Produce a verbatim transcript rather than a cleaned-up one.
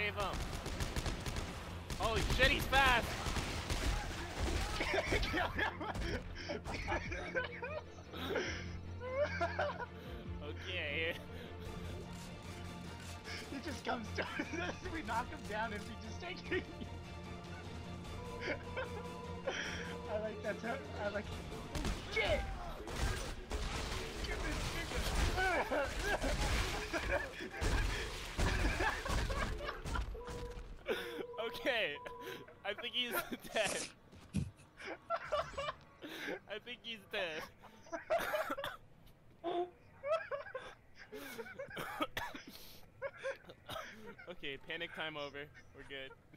Save him. Holy shit, he's fast. Okay. He just comes towards us. We knock him down and we just take it. I like that. I like. Oh, shit! Give Okay, I think he's dead. I think he's dead. Okay, panic time over. We're good.